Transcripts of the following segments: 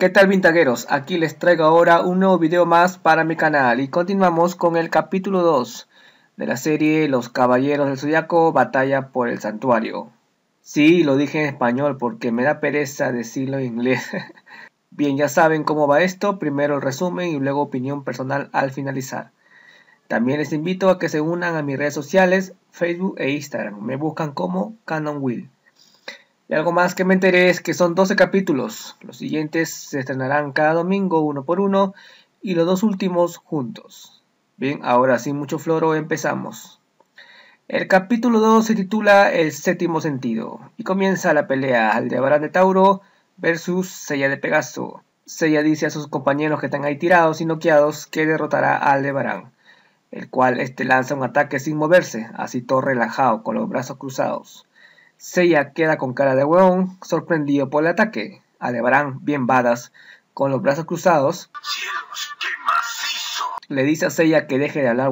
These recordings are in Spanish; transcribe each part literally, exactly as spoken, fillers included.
¿Qué tal, vintagueros? Aquí les traigo ahora un nuevo video más para mi canal y continuamos con el capítulo dos de la serie Los Caballeros del Zodiaco, Batalla por el Santuario. Sí, lo dije en español porque me da pereza decirlo en inglés. Bien, ya saben cómo va esto, primero el resumen y luego opinión personal al finalizar. También les invito a que se unan a mis redes sociales, Facebook e Instagram. Me buscan como CanonWill. Y algo más que me enteré es que son doce capítulos. Los siguientes se estrenarán cada domingo uno por uno y los dos últimos juntos. Bien, ahora sin mucho floro empezamos. El capítulo dos se titula El Séptimo Sentido y comienza la pelea Aldebarán de Tauro versus Seiya de Pegaso. Seiya dice a sus compañeros que están ahí tirados y noqueados que derrotará a Aldebarán, el cual este lanza un ataque sin moverse, así todo relajado con los brazos cruzados. Seiya queda con cara de hueón, sorprendido por el ataque. Aldebarán, bien badass, con los brazos cruzados, ¡Cielos, qué macizo! le dice a Seiya que deje de hablar,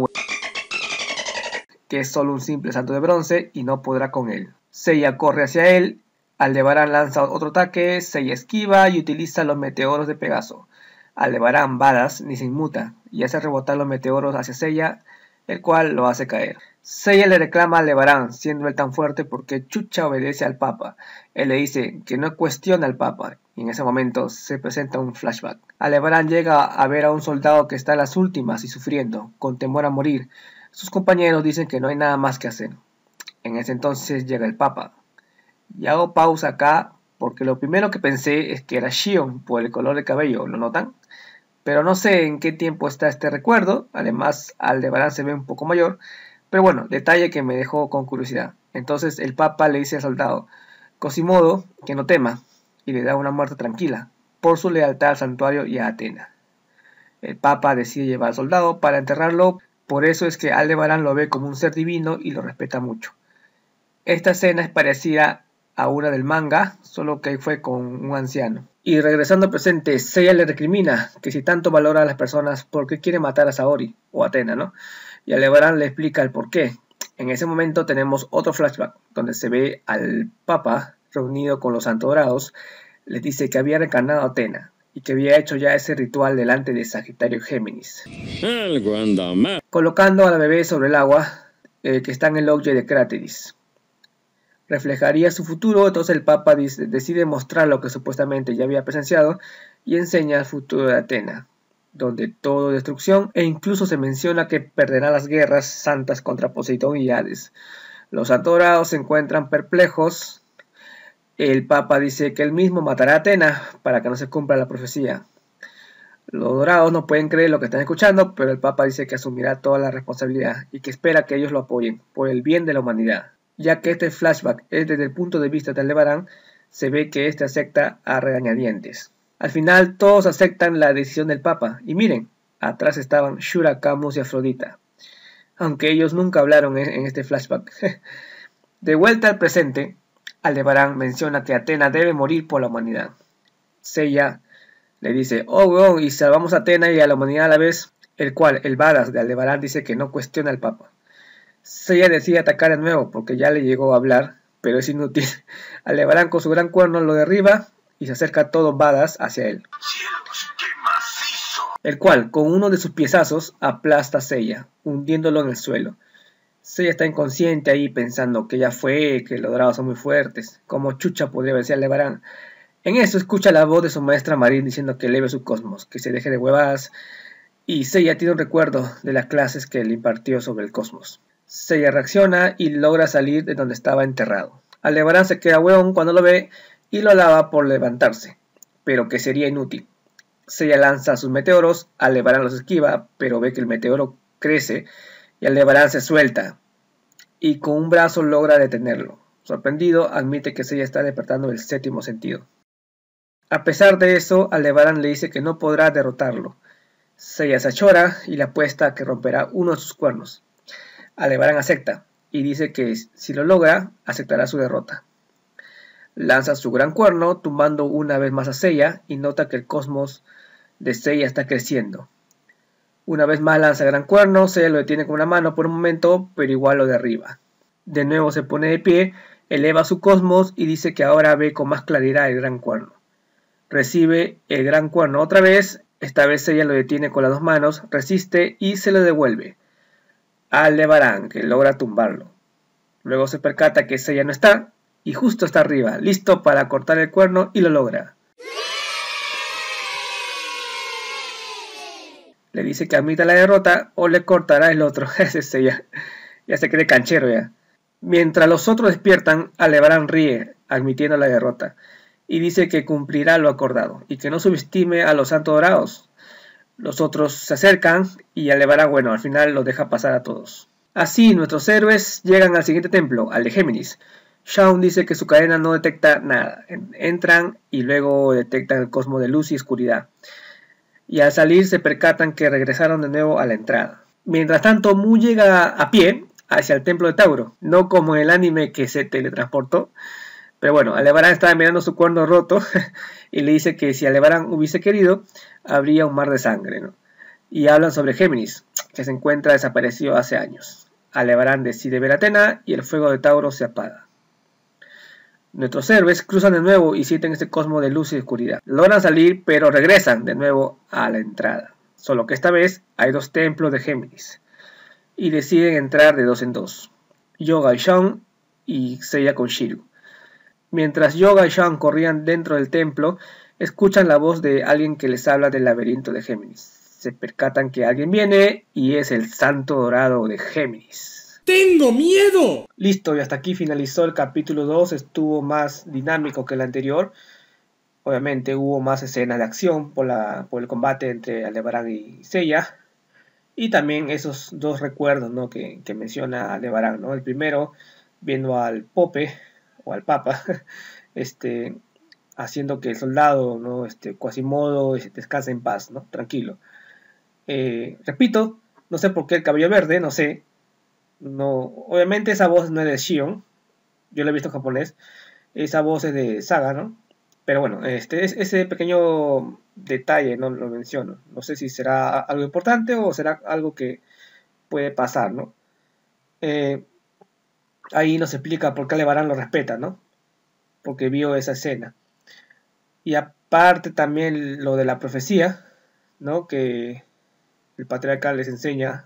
que es solo un simple santo de bronce y no podrá con él. Seiya corre hacia él, Aldebarán lanza otro ataque, Seiya esquiva y utiliza los meteoros de Pegaso. Aldebarán, badass, ni se inmuta y hace rebotar los meteoros hacia Seiya, el cual lo hace caer. Seiya le reclama a Aldebarán, siendo él tan fuerte porque chucha obedece al Papa. Él le dice que no cuestiona al Papa, y en ese momento se presenta un flashback. Aldebarán llega a ver a un soldado que está en las últimas y sufriendo, con temor a morir. Sus compañeros dicen que no hay nada más que hacer. En ese entonces llega el Papa. Y hago pausa acá porque lo primero que pensé es que era Shion por el color de cabello, ¿lo notan? Pero no sé en qué tiempo está este recuerdo, además Aldebarán se ve un poco mayor, pero bueno, detalle que me dejó con curiosidad. Entonces el Papa le dice al soldado Quasimodo que no tema y le da una muerte tranquila por su lealtad al santuario y a Atena. El Papa decide llevar al soldado para enterrarlo, por eso es que Aldebarán lo ve como un ser divino y lo respeta mucho. Esta escena es parecida a una del manga, solo que fue con un anciano. Y regresando al presente, Seiya le recrimina que si tanto valora a las personas, ¿por qué quiere matar a Saori o Atena, no? Y Aldebarán le explica el porqué. En ese momento tenemos otro flashback, donde se ve al Papa reunido con los Santos Dorados. Les dice que había reencarnado a Atena y que había hecho ya ese ritual delante de Sagitario Géminis, Algo anda mal. colocando a la bebé sobre el agua eh, que está en el Loggia de Cráteris. Reflejaría su futuro, entonces el Papa dice, decide mostrar lo que supuestamente ya había presenciado y enseña el futuro de Atena, donde todo destrucción, e incluso se menciona que perderá las guerras santas contra Poseidón y Hades. Los adorados se encuentran perplejos. El Papa dice que él mismo matará a Atena para que no se cumpla la profecía. Los dorados no pueden creer lo que están escuchando, pero el Papa dice que asumirá toda la responsabilidad y que espera que ellos lo apoyen por el bien de la humanidad. Ya que este flashback es desde el punto de vista de Aldebarán, se ve que este acepta a regañadientes. Al final todos aceptan la decisión del Papa, y miren, atrás estaban Shura, Camus y Afrodita, aunque ellos nunca hablaron en este flashback. De vuelta al presente, Aldebarán menciona que Atena debe morir por la humanidad. Seiya le dice, oh weón, y salvamos a Atena y a la humanidad a la vez, el cual el badass de Aldebarán dice que no cuestiona al Papa. Seiya decide atacar de nuevo porque ya le llegó a hablar, pero es inútil. Aldebarán con su gran cuerno lo derriba y se acerca todo badass hacia él, ¡Cielos, qué macizo! el cual con uno de sus piezazos aplasta a Seiya, hundiéndolo en el suelo. Seiya está inconsciente ahí pensando que ya fue, que los dorados son muy fuertes, como chucha podría vencer a Aldebarán. En eso escucha la voz de su maestra Marín diciendo que eleve su cosmos, que se deje de huevadas, y Seiya tiene un recuerdo de las clases que le impartió sobre el cosmos. Seiya reacciona y logra salir de donde estaba enterrado. Aldebarán se queda hueón cuando lo ve y lo alaba por levantarse, pero que sería inútil. Seiya lanza sus meteoros, Aldebarán los esquiva, pero ve que el meteoro crece y Aldebarán se suelta y con un brazo logra detenerlo. Sorprendido, admite que Seiya está despertando el séptimo sentido. A pesar de eso, Aldebarán le dice que no podrá derrotarlo. Seiya se achora y le apuesta a que romperá uno de sus cuernos. Aldebarán acepta y dice que si lo logra, aceptará su derrota. Lanza su gran cuerno, tumbando una vez más a Seiya y nota que el cosmos de Seiya está creciendo. Una vez más lanza gran cuerno, Seiya lo detiene con una mano por un momento, pero igual lo derriba. De nuevo se pone de pie, eleva su cosmos y dice que ahora ve con más claridad el gran cuerno. Recibe el gran cuerno otra vez, esta vez Seiya lo detiene con las dos manos, resiste y se lo devuelve a Aldebarán, que logra tumbarlo. Luego se percata que Seiya no está y justo está arriba, listo para cortar el cuerno y lo logra. Le dice que admita la derrota o le cortará el otro. Ese Seiya ya se cree canchero ya. Mientras los otros despiertan, Aldebarán ríe, admitiendo la derrota, y dice que cumplirá lo acordado, y que no subestime a los Santos Dorados. Los otros se acercan, y Aldebarán, bueno, al final los deja pasar a todos. Así, nuestros héroes llegan al siguiente templo, al de Géminis. Shaun dice que su cadena no detecta nada. Entran, y luego detectan el cosmos de luz y oscuridad. Y al salir se percatan que regresaron de nuevo a la entrada. Mientras tanto, Mu llega a pie hacia el templo de Tauro, no como en el anime que se teletransportó. Pero bueno, Aldebarán estaba mirando su cuerno roto y le dice que si Aldebarán hubiese querido, habría un mar de sangre, ¿no? Y hablan sobre Géminis, que se encuentra desaparecido hace años. Aldebarán decide ver a Athena y el fuego de Tauro se apaga. Nuestros héroes cruzan de nuevo y sienten este cosmos de luz y oscuridad. Logran salir, pero regresan de nuevo a la entrada. Solo que esta vez hay dos templos de Géminis. Y deciden entrar de dos en dos. Yoga y Shaun y Seiya con Shiryu. Mientras Yoga y Shaun corrían dentro del templo, escuchan la voz de alguien que les habla del laberinto de Géminis. Se percatan que alguien viene y es el Santo Dorado de Géminis. ¡Tengo miedo! Listo, y hasta aquí finalizó el capítulo dos. Estuvo más dinámico que el anterior. Obviamente hubo más escenas de acción por, la, por el combate entre Aldebarán y Seiya. Y también esos dos recuerdos, ¿no? que, que menciona Aldebarán, ¿no? El primero, viendo al Pope, o al Papa, este, haciendo que el soldado, ¿no? este, Quasimodo descanse en paz, ¿no? Tranquilo. Eh, repito, no sé por qué el cabello verde, no sé. No, obviamente esa voz no es de Shion, yo la he visto en japonés. Esa voz es de Saga, ¿no? Pero bueno, este, ese pequeño detalle no lo menciono. No sé si será algo importante o será algo que puede pasar, ¿no? Eh, ahí nos explica por qué Aldebarán lo respeta, ¿no? Porque vio esa escena. Y aparte también lo de la profecía, ¿no? Que el patriarca les enseña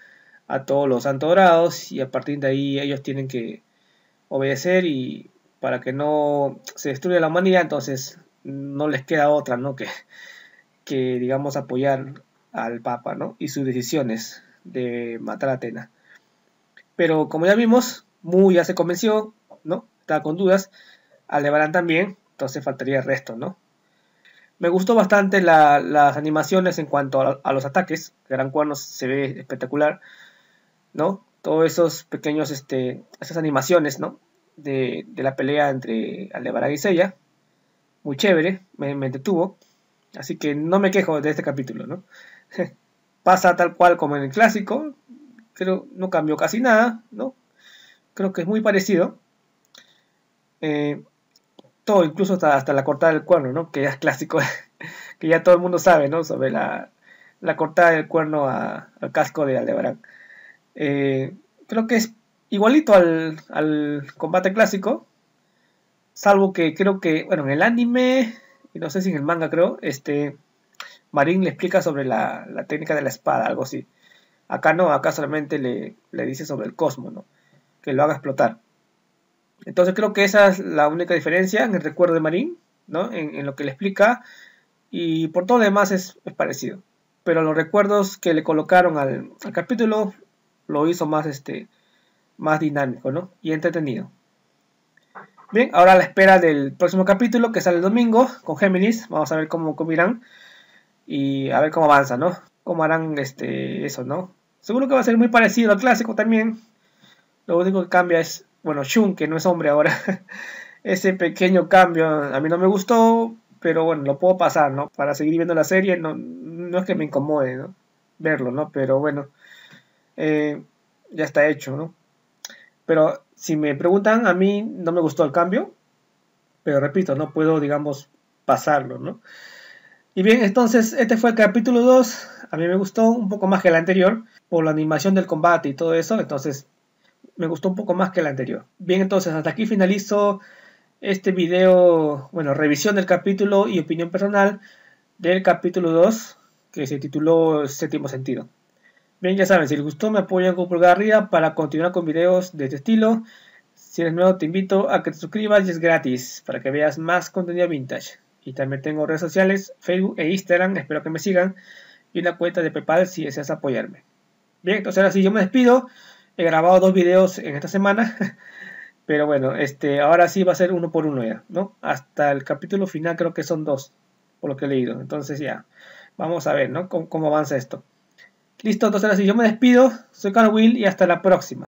a todos los Santos Dorados y a partir de ahí ellos tienen que obedecer y para que no se destruya la humanidad, entonces no les queda otra, ¿no? Que, que digamos apoyar al Papa, ¿no? Y sus decisiones de matar a Athena. Pero como ya vimos, Mu ya se convenció, ¿no? Estaba con dudas. Aldebarán también, entonces faltaría el resto, ¿no? Me gustó bastante la, las animaciones en cuanto a, a los ataques. Gran Cuerno se ve espectacular, ¿no? Todos esos pequeños, este, esas animaciones, ¿no? De, de la pelea entre Aldebarán y Seiya. Muy chévere, me, me detuvo. Así que no me quejo de este capítulo, ¿no? Pasa tal cual como en el clásico. Creo no cambió casi nada, ¿no? Creo que es muy parecido. Eh, todo, incluso hasta, hasta la cortada del cuerno, ¿no? Que ya es clásico, que ya todo el mundo sabe, ¿no? Sobre la, la cortada del cuerno a, al casco de Aldebarán. Eh, creo que es igualito al, al combate clásico, salvo que creo que, bueno, en el anime, y no sé si en el manga creo, este, Marín le explica sobre la, la técnica de la espada, algo así. Acá no, acá solamente le, le dice sobre el cosmos, ¿no? Que lo haga explotar. Entonces creo que esa es la única diferencia en el recuerdo de Marín, ¿no? En, en lo que le explica, y por todo lo demás es, es parecido. Pero los recuerdos que le colocaron al, al capítulo lo hizo más, este, más dinámico, ¿no? Y entretenido. Bien, ahora a la espera del próximo capítulo que sale el domingo con Géminis. Vamos a ver cómo, cómo irán y a ver cómo avanza, ¿no? Cómo harán este, eso, ¿no? Seguro que va a ser muy parecido al clásico también. Lo único que cambia es, bueno, Shun, que no es hombre ahora. Ese pequeño cambio a mí no me gustó, pero bueno, lo puedo pasar, ¿no? Para seguir viendo la serie, no, no es que me incomode, ¿no? Verlo, ¿no? Pero bueno, eh, ya está hecho, ¿no? Pero si me preguntan, a mí no me gustó el cambio, pero repito, no puedo, digamos, pasarlo, ¿no? Y bien, entonces este fue el capítulo dos. A mí me gustó un poco más que el anterior por la animación del combate y todo eso, entonces me gustó un poco más que el anterior. Bien, entonces hasta aquí finalizo este video, bueno, revisión del capítulo y opinión personal del capítulo dos, que se tituló Séptimo Sentido. Bien, ya saben, si les gustó me apoyan con pulgar arriba para continuar con videos de este estilo. Si eres nuevo te invito a que te suscribas y es gratis para que veas más contenido vintage. Y también tengo redes sociales, Facebook e Instagram, espero que me sigan. Y una cuenta de PayPal si deseas apoyarme. Bien, entonces ahora sí yo me despido. He grabado dos videos en esta semana. Pero bueno, este, ahora sí va a ser uno por uno ya, ¿no? Hasta el capítulo final creo que son dos, por lo que he leído. Entonces ya, vamos a ver, ¿no? Cómo, cómo avanza esto. Listo, entonces ahora sí yo me despido. Soy Carl Will y hasta la próxima.